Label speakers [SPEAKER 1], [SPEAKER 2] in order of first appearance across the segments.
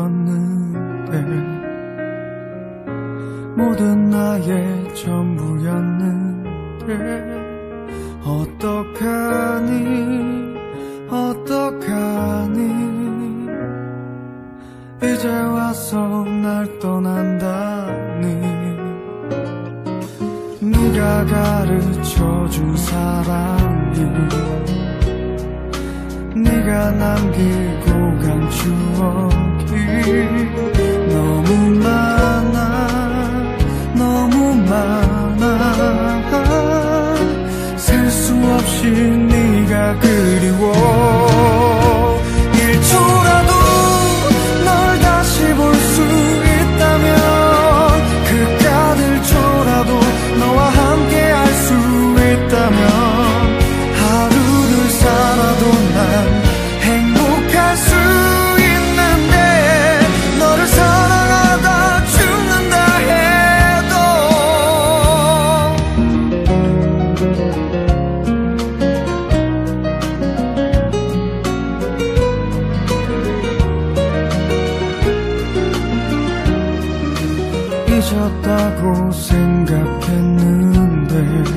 [SPEAKER 1] 전부였는데 모든 나의 전부였는데 어떡하니 이제 와서 날 떠난다니 네가 가르쳐준 사랑이 네가 남기고 간 추억이 너무 많아 셀 수 없이 네가 그리워 1초라도 널 다시 볼 수 있다면 그까들초라도 너와 함께 할 수 있다면 하루를 살아도 난 행복할 수 있는데 너를 사랑하다 죽는다 해도 잊었다고 생각했는데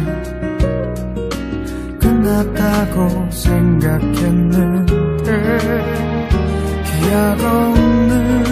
[SPEAKER 1] 끝났다고 생각했는데 기약 없는